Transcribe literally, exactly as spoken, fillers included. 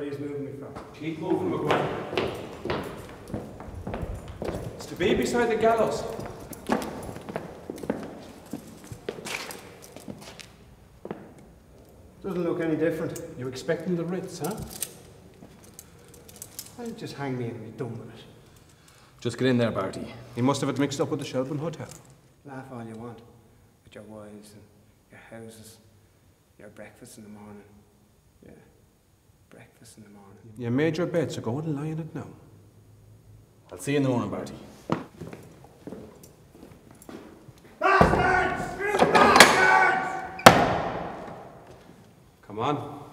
Where he's moving me from? Keep moving, McGuire. It's to be beside the gallows. Doesn't look any different. You expecting the Ritz, huh? I'll just hang me and be done with it. Just get in there, Barty. He must have it mixed up with the Shelburne Hotel. Laugh all you want. With your wives and your houses. Your breakfast in the morning. Yeah. Breakfast in the morning. You made your bed, so go and lie in it now. I'll see you in the morning, Barty. Bastards! You bastards! Come on.